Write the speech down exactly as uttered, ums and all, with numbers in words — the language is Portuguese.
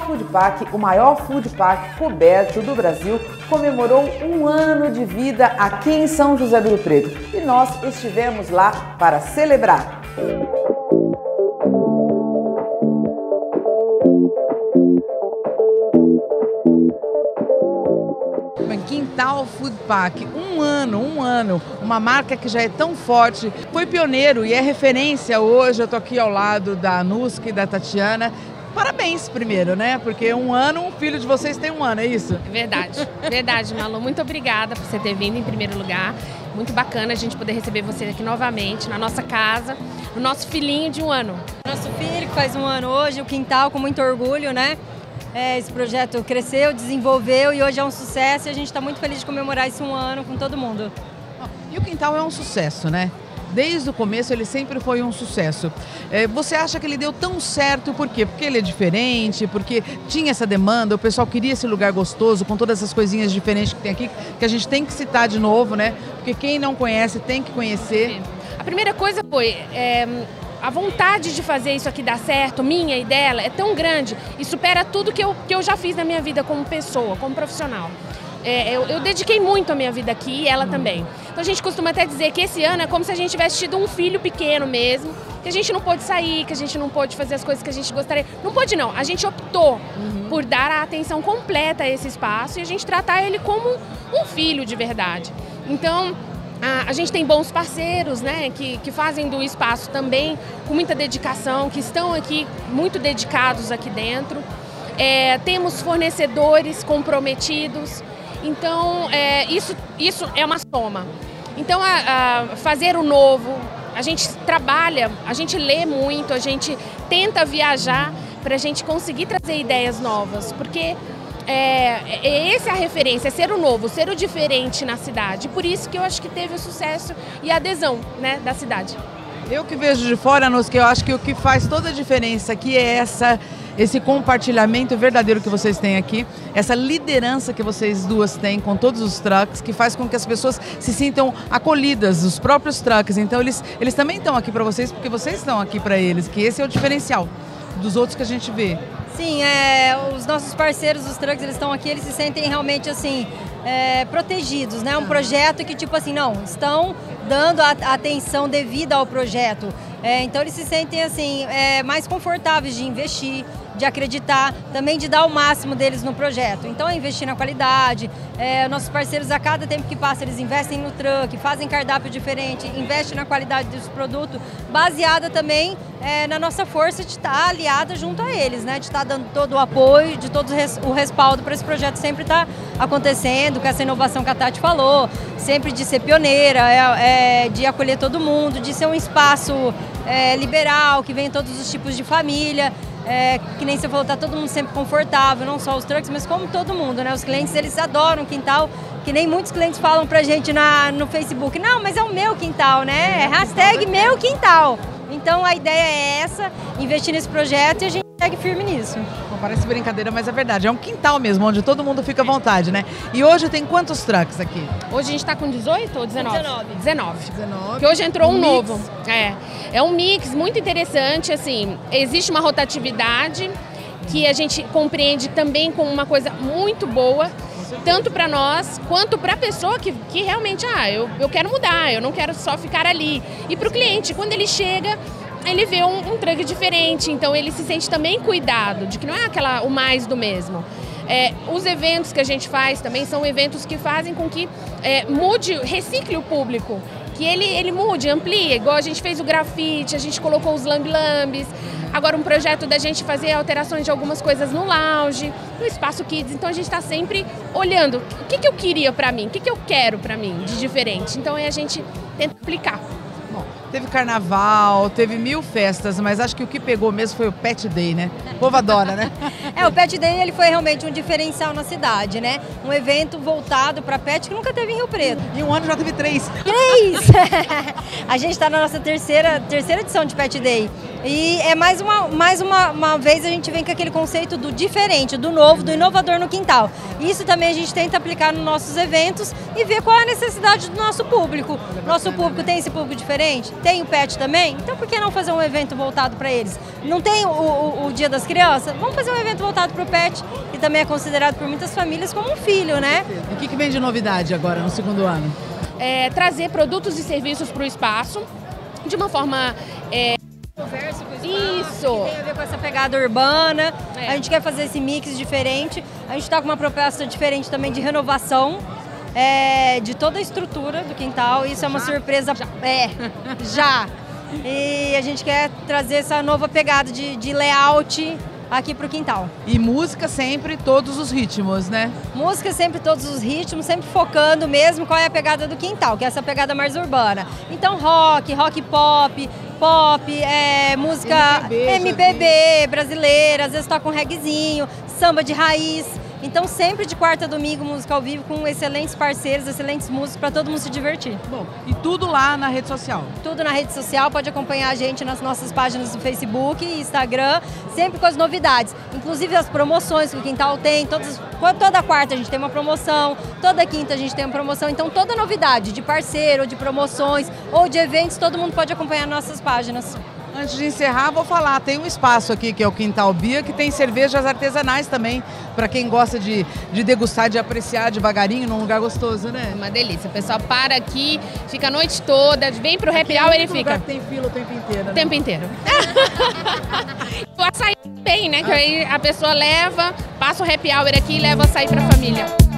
Food Pack, o maior food pack coberto do Brasil, comemorou um ano de vida aqui em São José do Rio Preto e nós estivemos lá para celebrar. Quintal Food Pack, um ano, um ano, uma marca que já é tão forte, foi pioneiro e é referência hoje. Eu tô aqui ao lado da Anuska e da Tatiana. Parabéns primeiro, né? Porque um ano, um filho de vocês tem um ano, é isso? É verdade, verdade, Malu. Muito obrigada por você ter vindo em primeiro lugar. Muito bacana a gente poder receber você aqui novamente, na nossa casa, no nosso filhinho de um ano. Nosso filho que faz um ano hoje, o Quintal, com muito orgulho, né? É, esse projeto cresceu, desenvolveu e hoje é um sucesso e a gente está muito feliz de comemorar esse um ano com todo mundo. E o Quintal é um sucesso, né? Desde o começo ele sempre foi um sucesso. É, você acha que ele deu tão certo por quê? Porque ele é diferente, porque tinha essa demanda, o pessoal queria esse lugar gostoso, com todas essas coisinhas diferentes que tem aqui, que a gente tem que citar de novo, né? Porque quem não conhece tem que conhecer. A primeira coisa foi... É... A vontade de fazer isso aqui dar certo, minha e dela, é tão grande e supera tudo que eu, que eu já fiz na minha vida como pessoa, como profissional. É, eu, eu dediquei muito a minha vida aqui e ela também. Então a gente costuma até dizer que esse ano é como se a gente tivesse tido um filho pequeno mesmo, que a gente não pôde sair, que a gente não pôde fazer as coisas que a gente gostaria. Não pôde não, a gente optou uhum. por dar a atenção completa a esse espaço e a gente tratar ele como um filho de verdade. Então... A gente tem bons parceiros, né, que, que fazem do espaço também com muita dedicação, que estão aqui muito dedicados aqui dentro. É, temos fornecedores comprometidos, então é, isso, isso é uma soma. Então a, a fazer o novo, a gente trabalha, a gente lê muito, a gente tenta viajar para a gente conseguir trazer ideias novas, porque... É, é, essa é a referência, é ser o novo, ser o diferente na cidade. Por isso que eu acho que teve o sucesso e a adesão, né, da cidade. Eu que vejo de fora, Anuska, eu acho que o que faz toda a diferença aqui é essa, esse compartilhamento verdadeiro que vocês têm aqui, essa liderança que vocês duas têm com todos os trucks, que faz com que as pessoas se sintam acolhidas, os próprios trucks. Então eles, eles também estão aqui para vocês, porque vocês estão aqui para eles, que esse é o diferencial dos outros que a gente vê. Sim, é, os nossos parceiros, os trucks, eles estão aqui, eles se sentem realmente assim, é, protegidos, né? Um projeto que tipo assim, não, estão dando a, a atenção devida ao projeto. É, então eles se sentem assim, é, mais confortáveis de investir, de acreditar, também de dar o máximo deles no projeto. Então é investir na qualidade, é, nossos parceiros a cada tempo que passa eles investem no truck, fazem cardápio diferente, investem na qualidade dos produtos, baseada também é, na nossa força de estar aliada junto a eles, né? De estar dando todo o apoio, de todo o respaldo para esse projeto sempre estar acontecendo, com essa inovação que a Tati falou, sempre de ser pioneira, é, é, de acolher todo mundo, de ser um espaço é, liberal, que vem todos os tipos de família. É, que nem você falou, tá todo mundo sempre confortável, não só os trucks, mas como todo mundo, né? Os clientes, eles adoram o quintal, que nem muitos clientes falam pra gente na, no Facebook, não, mas é o meu quintal, né? É hashtag meu quintal. Então a ideia é essa, investir nesse projeto e a gente segue firme nisso. Bom, parece brincadeira, mas é verdade, é um quintal mesmo, onde todo mundo fica à vontade, né? E hoje tem quantos trucks aqui? Hoje a gente tá com dezoito ou dezenove? dezenove. dezenove. dezenove. Porque hoje entrou um, um novo. Mix. É, é um mix muito interessante, assim, existe uma rotatividade que a gente compreende também como uma coisa muito boa, tanto para nós quanto para a pessoa que, que realmente, ah, eu, eu quero mudar, eu não quero só ficar ali. E para o cliente, quando ele chega, ele vê um, um truck diferente, então ele se sente também cuidado, de que não é aquela, o mais do mesmo. É, os eventos que a gente faz também são eventos que fazem com que é, mude, recicle o público, que ele, ele mude, amplie, igual a gente fez o grafite, a gente colocou os lambe-lambes, agora um projeto da gente fazer alterações de algumas coisas no lounge, no espaço kids, então a gente está sempre olhando o que, que eu queria para mim, o que, que eu quero para mim de diferente, então aí a gente tenta aplicar. Bom, teve carnaval, teve mil festas, mas acho que o que pegou mesmo foi o Pet Day, né? O povo adora, né? É, o Pet Day ele foi realmente um diferencial na cidade, né? Um evento voltado para pet que nunca teve em Rio Preto. Em um ano já teve três. Três! A gente está na nossa terceira, terceira edição de Pet Day. E é mais, uma, mais uma, uma vez a gente vem com aquele conceito do diferente, do novo, do inovador no quintal. Isso também a gente tenta aplicar nos nossos eventos e ver qual é a necessidade do nosso público. Nosso público tem esse público diferente? tem o pet também, então por que não fazer um evento voltado para eles? Não tem o, o, o Dia das Crianças? Vamos fazer um evento voltado para o pet, que também é considerado por muitas famílias como um filho, né? E o que, que vem de novidade agora, no segundo ano? É, trazer produtos e serviços para o espaço, de uma forma... É... Conversa com o espaço, Isso! Que tem a ver com essa pegada urbana, é. A gente quer fazer esse mix diferente, a gente está com uma proposta diferente também de renovação, É, de toda a estrutura do quintal, isso é uma já? surpresa, já. é, já, e a gente quer trazer essa nova pegada de, de layout aqui pro quintal. E música sempre, todos os ritmos, né? Música sempre, todos os ritmos, sempre focando mesmo qual é a pegada do quintal, que é essa pegada mais urbana. Então rock, rock pop, pop, é, música M P B, M P B brasileira, às vezes toca um reguezinho, samba de raiz. Então sempre de quarta a domingo, música ao vivo com excelentes parceiros, excelentes músicos para todo mundo se divertir. Bom, e tudo lá na rede social? Tudo na rede social, pode acompanhar a gente nas nossas páginas do Facebook e Instagram, sempre com as novidades. Inclusive as promoções que o Quintal tem, todas, toda quarta a gente tem uma promoção, toda quinta a gente tem uma promoção, então toda novidade de parceiro, de promoções ou de eventos, todo mundo pode acompanhar nas nossas páginas. Antes de encerrar, vou falar, tem um espaço aqui que é o Quintal Bia, que tem cervejas artesanais também, para quem gosta de, de degustar, de apreciar devagarinho, num lugar gostoso, né? Uma delícia, o pessoal para aqui, fica a noite toda, vem pro happy hour e fica. Lugar que tem fila o tempo inteiro, né? O tempo inteiro. O açaí bem, né? Que aí a pessoa leva, passa o happy hour aqui e leva açaí pra família.